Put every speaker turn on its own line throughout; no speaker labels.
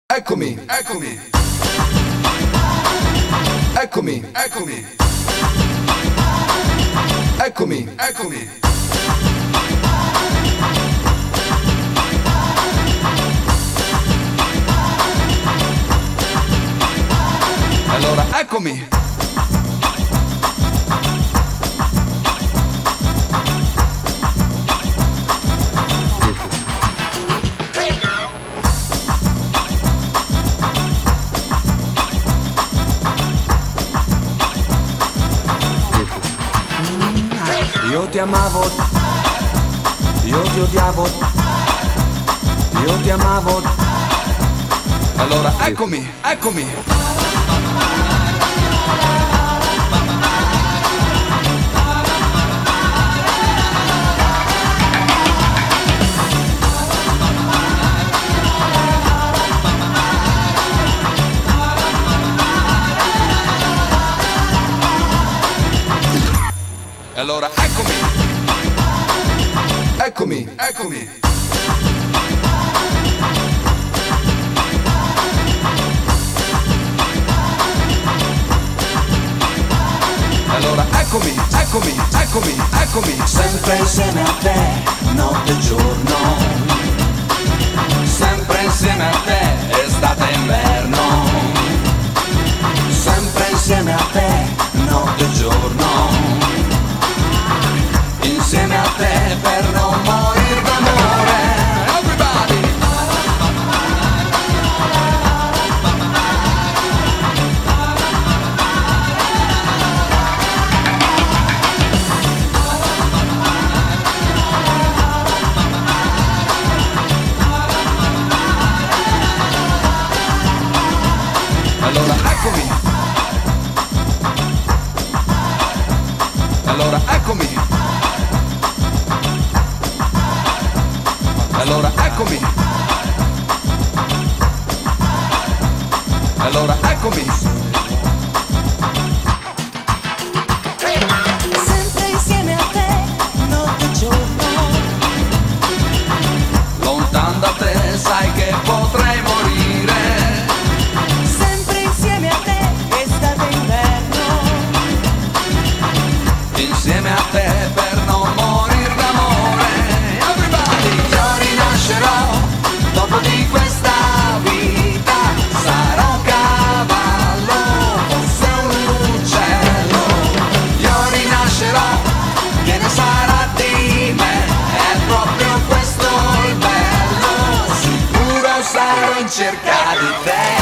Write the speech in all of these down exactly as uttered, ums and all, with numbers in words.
Eccomi, eccomi. Eccomi, eccomi. Eccomi, eccomi. Allora, eccomi.
Io ti amavo, io ti odiavo, io ti amavo.
Allora, eccomi, eccomi. Allora, eccomi. Eccomi, eccomi. Allora, eccomi, eccomi, eccomi, eccomi.
Sempre insieme a te, notte e giorno.
Sempre insieme a te, estate e inverno.
Sempre insieme a te, notte e giorno.
Insieme a te per non morir d'amore. Everybody. Allora, eccomi. Allora, eccomi. Allora, eccomi. Allora, eccomi.
Sempre insieme a te, notte e giorno.
Lontan da te sai che potrei morire.
Sempre insieme a te, estate e inverno.
Insieme a te per non morir d'amore. Everybody. Io rinascerò dopo di questa vita. Sarò un cavallo, forse un uccello. Io rinascerò, che ne sarà di me? È proprio questo il bello. Sicuro sarò in cerca di te.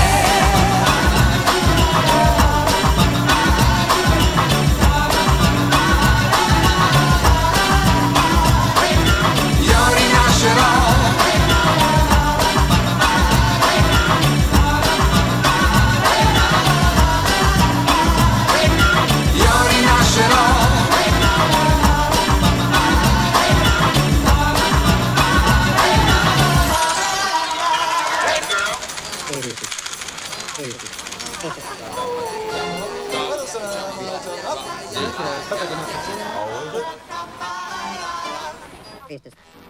Aspetta che non facciamo.